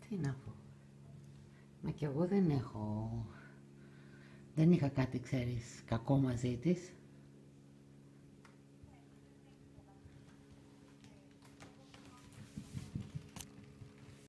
Τι να πω. Μα κι εγώ δεν είχα κάτι, ξέρεις, κακό μαζί της.